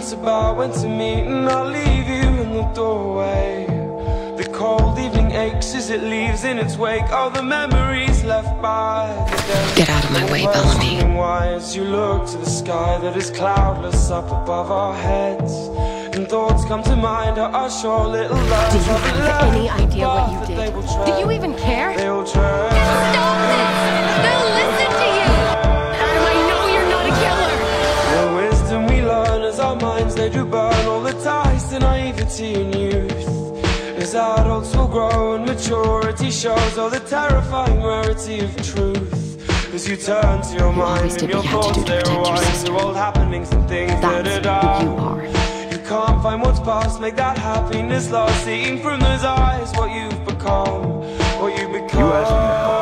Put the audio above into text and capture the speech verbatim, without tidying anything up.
words about when to meet, and I'll leave you in the doorway. The cold evening aches as it leaves in its wake all the memories left by the day. Get out of my way, Bellamy. Why, as you look to the sky that is cloudless up above our heads, and thoughts come to mind of our short little lives. Do you have any idea what you did? Do you even care? They'll try. Stop this! They'll listen to you! And I know you're not a killer! The wisdom we learn as our minds, they do burn all the ties to naivety and youth. As adults will grow and maturity shows all the terrifying rarity of truth. As you turn to your You mind always did and your what you had to thoughts, do to they protect your rewind sister. to old happenings and things that That's had who done. you are. You can't find what's past, make that happiness last, seeing from those eyes what you've become, what you become. You as in the